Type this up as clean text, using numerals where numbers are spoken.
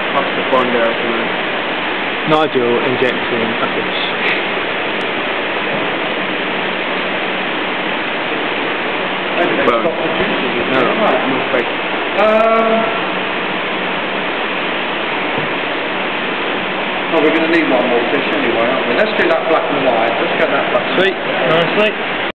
I'll have to find out. Nigel injecting a fish. Well, no, not fake. Well, we're going to need one more fish anyway, aren't we? Let's do that black and white. Let's get that black and white. Sweet, nicely.